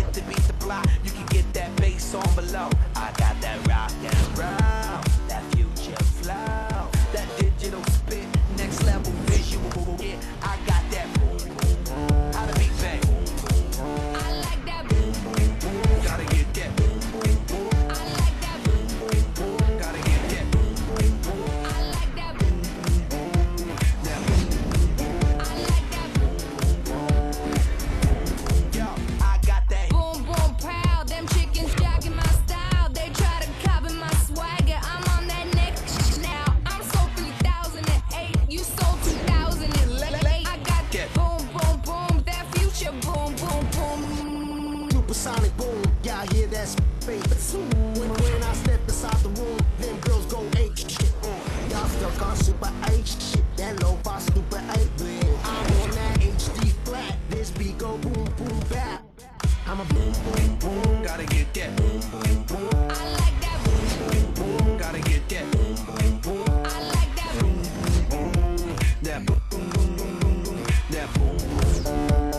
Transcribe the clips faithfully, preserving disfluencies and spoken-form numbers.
to beat the block. You can get that bass on below. I got that rock and roll, that future flow, that digital spit, next level visual. Yeah, I got that boom boom boom. How to beat bang. I like that boom boom boom. Gotta get that boom boom boom. I like that boom boom boom. Gotta get that boom boom boom. I like that boom boom boom. That boom boom boom. I like that boom boom boom. Yo, I got that Boom, boom, proud. Them chickens jogging my style. They try to copy my swagger. I'm on that next now. I'm sold three thousand eight. You sold two thousand late. I got that boom, boom, boom. That future boom, boom, boom. Supersonic boom, y'all hear that space. When, when I step inside the room, them girls go eight shit. Mm. Y'all stuck on super eight shit. That low fi stupid eight bit. I'm on that H D flat. This beat go boom boom bap. I'm a boom boom boom. gotta get that boom boom boom. I like that boom, boom, boom. Gotta get that boom boom boom. I like that boom, boom, boom. That boom boom boom boom boom boom. That boom boom.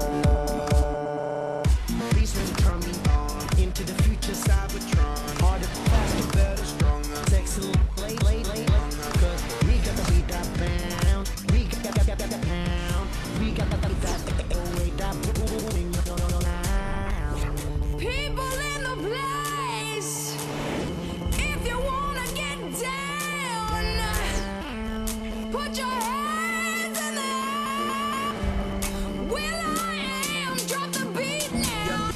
Please turn me on into the future Cybertron. Harder, faster, better, stronger. Sexy, late, late, late. Cause we got the beat that pound. We got that, that, that, that pound. We got that, that, that, that, oh, wait, that boom. People in the place. If you wanna get down, put your hands in the air. Will I am, drop the beat now.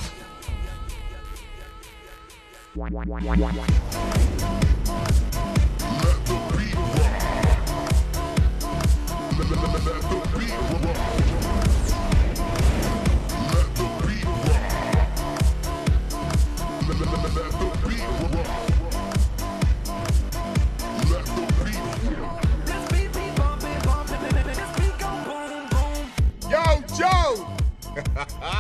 This beat be bumping, bumping, this beat go boom boom. Yo, Joe!